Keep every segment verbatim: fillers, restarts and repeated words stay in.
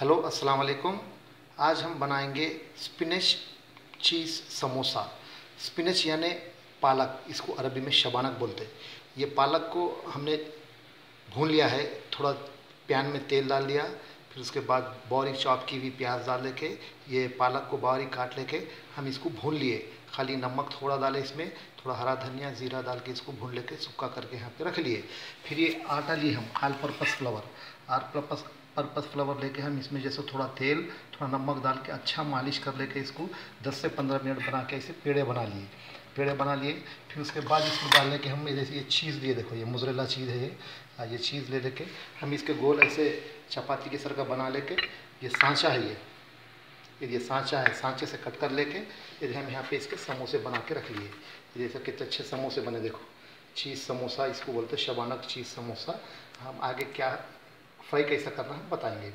Hello अस्सलाम वालेकुम। आज हम बनाएंगे स्पिनच चीज़ समोसा। स्पिनच यानी पालक, इसको अरबी में शबानक बोलते हैं। ये पालक को हमने भून लिया है, थोड़ा पैन में तेल डाल दिया, फिर उसके बाद बारीक चॉप की हुई प्याज डाल लेके ये पालक को बारीक काट लेके हम इसको भून लिए। खाली नमक थोड़ा डाले, इसमें थोड़ा हरा धनिया ज़ीरा डाल के इसको भून लेके सूखा करके यहाँ पे रख लिए। फिर ये आटा लिए हम all purpose flour, all purpose purpose flour लेके हम इसमें जैसे थोड़ा तेल थोड़ा नमक डाल के अच्छा मालिश कर लेके इसको दस से पंद्रह मिनट बना के ऐसे पेड़े बना लिए पेड़े बना लिए फिर उसके बाद इसमें डालने के हम जैसे ये चीज़ लिए, देखो ये मोज़रेला चीज़ है ये ये चीज़ ले लेके हम इसके गोल ऐसे चपाती के सर का बना लेके, ये सांचा है ये ये सांचा है, सांचे से कट कर लेके ये हम यहाँ पे इसके समोसे बना के रख लिए। जैसे कितने अच्छे समोसे बने, देखो चीज़ समोसा इसको बोलते हैं, शबानक चीज़ समोसा। हम आगे क्या फ्राई कैसा करना है बताएंगे।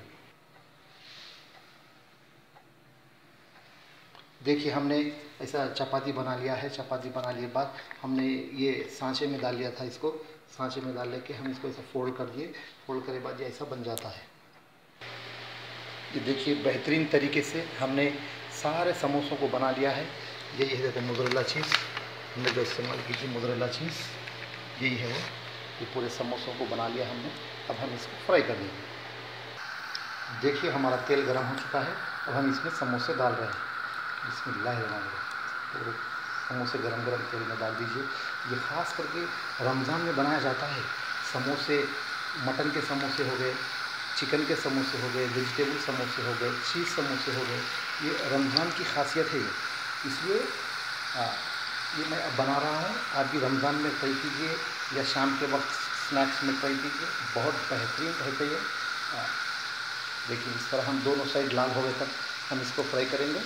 देखिए हमने ऐसा चपाती बना लिया है। चपाती बना लिए बाद हमने ये सांचे में डाल लिया था, इसको सांचे में डाल लेके हम इसको ऐसा फोल्ड कर दिए। फोल्ड करे बाद ये ऐसा बन जाता है। ये देखिए बेहतरीन तरीके से हमने सारे समोसों को बना लिया है। यही है देखो मोज़रेला चीज़, हमने जो इस्तेमाल की थी मोज़रेला चीज़ यही है। ये पूरे समोसों को बना लिया हमने। अब हम इसको फ्राई कर देंगे। देखिए हमारा तेल गर्म हो चुका है। अब हम इसमें समोसे डाल रहे हैं। बिस्मिल्लाहिर्रहमानिर्रहीम। पूरे समोसे गरम गरम तेल में डाल दीजिए। ये ख़ास करके रमज़ान में बनाया जाता है। समोसे मटन के समोसे हो गए, चिकन के समोसे हो गए, वेजिटेबल समोसे हो गए, चीज़ समोसे हो गए, ये रमज़ान की खासियत है। इसलिए ये मैं अब बना रहा हूँ। आप भी रमज़ान में ट्राई कीजिए या शाम के वक्त स्नैक्स में ट्राई कीजिए, बहुत बेहतरीन रहते हैं। देखिए इस तरह हम दोनों साइड लाल हो गए तक हम इसको फ्राई करेंगे।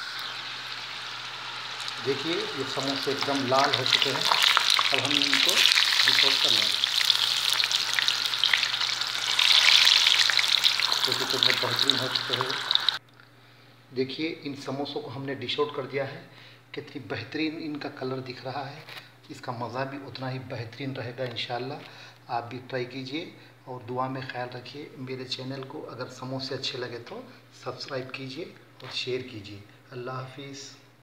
देखिए ये समोसे एकदम लाल हो चुके हैं। अब हम इनको डिश आउट कर लेंगे। देखिए तो बहुत बेहतरीन हो चुके हैं। देखिए इन समोसों को हमने डिश आउट कर दिया है। कितनी बेहतरीन इनका कलर दिख रहा है। इसका मज़ा भी उतना ही बेहतरीन रहेगा इंशाल्लाह। आप भी ट्राई कीजिए और दुआ में ख्याल रखिए। मेरे चैनल को अगर समोसे अच्छे लगे तो सब्सक्राइब कीजिए और शेयर कीजिए। अल्लाह हाफिज़।